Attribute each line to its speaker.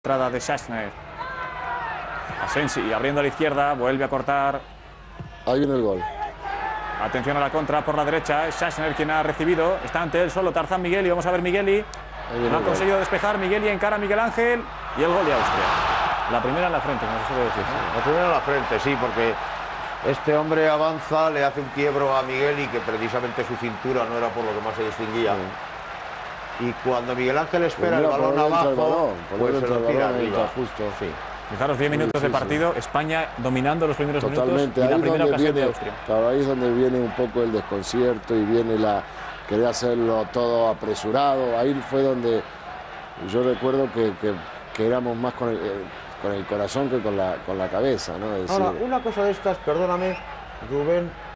Speaker 1: entrada de Schachner. Asensi abriendo a la izquierda, vuelve a cortar.
Speaker 2: Ahí viene el gol.
Speaker 1: Atención a la contra por la derecha, es Schachner quien ha recibido. Está ante él solo Tarzán Migueli. Vamos a ver Migueli. No ha conseguido despejar. Migueli encara a Miguel Ángel y el gol de Austria. La primera en la frente, como se suele decir.
Speaker 3: La primera en la frente, sí, porque este hombre avanza, le hace un quiebro a Migueli, que precisamente su cintura no era por lo que más se distinguía. Y cuando Miguel Ángel espera el balón abajo, pues se lo tira arriba.
Speaker 2: Justo.
Speaker 3: Sí.
Speaker 1: Fijaros, 10 minutos de partido, España dominando los primeros minutos y la primera ocasión de Austria.
Speaker 2: Claro, ahí es donde viene un poco el desconcierto y viene la querer hacerlo todo apresurado. Ahí fue donde yo recuerdo que éramos más con el corazón que con la cabeza, ¿no? Es
Speaker 3: Ahora,
Speaker 2: decir,
Speaker 3: una cosa de estas, perdóname, Rubén,